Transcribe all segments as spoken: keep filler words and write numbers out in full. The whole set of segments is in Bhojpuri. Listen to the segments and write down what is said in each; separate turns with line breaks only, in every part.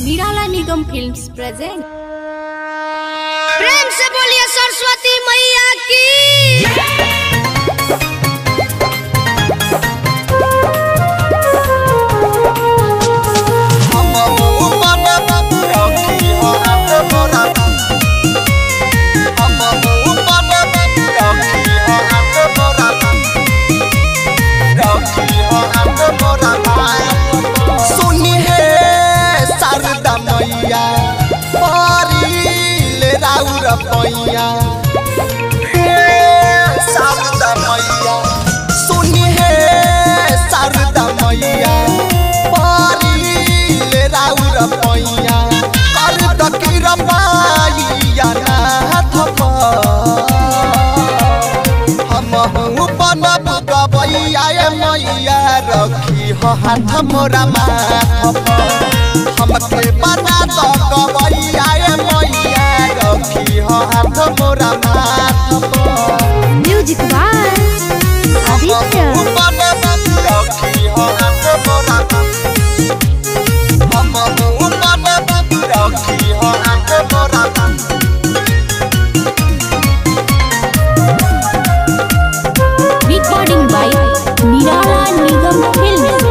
निराला निगम फिल्म्स प्रेजेंट।
प्रेम से बोलिए सरस्वती मैया की।
पैया शारदा मैया सुनी है शारदा मैया पारिले राउर पैया कर दकीर पाइया नाथ हम हूँ बनब गवैया मैया रखी हो हाथ मोरा माथ हमके बना दो गवैया मैया रखी हो हाथ मोरा माथ
म्यूजिक बाय आदित्य
रखी हो हाथ मोरा हम हूँ बनब रखी हो हाथ मोरा
रिकॉर्डिंग बाय निराला निगम फिल्म्स।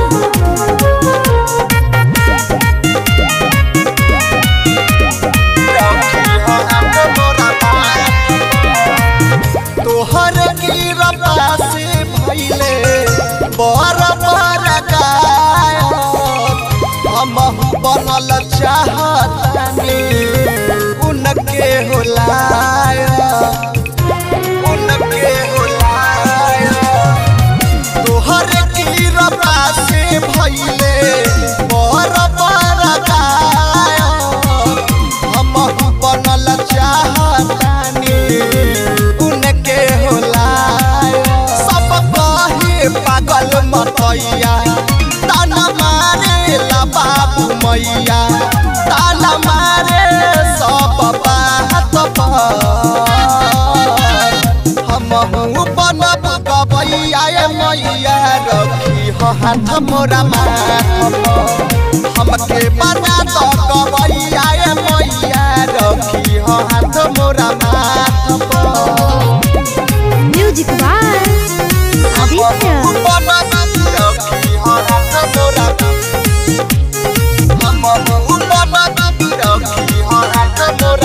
तोहर की रपा से भइले बर बर गायब हम बनल चाहतानी उनके होलाय उनके होलाय तोहर की रपा से भइले बर बर गायब हम बनल चाहतानी उनके होलाय सब कहे पागल मतैया ताना मारे ला बाबू मैया ताना मारे सब बात पर हम हूँ बनब गवैया मैया रखी हो हाथ मोरा माथ हमके बना दो गवैया मैया रखी हो हाथ मोरा माथ
म्यूजिक बाय आदित्य
रखी हो हाथ मोरा हम हूँ बनब रखी हो हाथ मोरा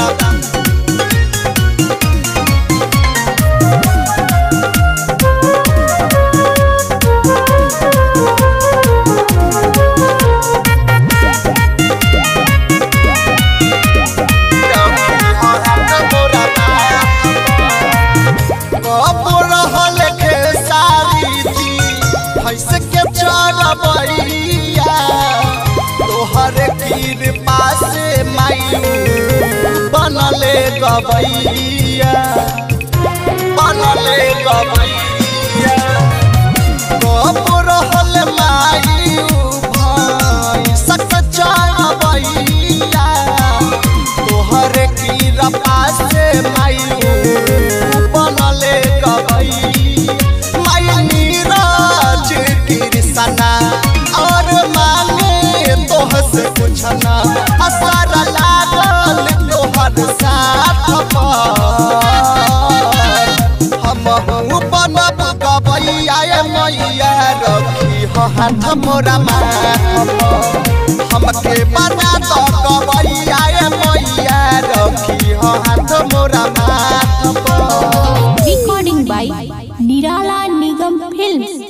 तोहरे पीर पासे मायू बनले गवैया बनले गवैया कब रहल मायू भाई सक चढ़वैया तोहरे पीर पासे मायू बनले गवैया माई नीरज कृष्णा और मांगे तोह से पूछना असर लागल तोहर साथ हम हूँ बनब गवैया मैया रखी हो हाथ मोरा माथ हमके बना दो गवैया मैया रखी हो हाथ मोरा माथ
रिकॉर्डिंग बाय निराला निगम फिल्म्स।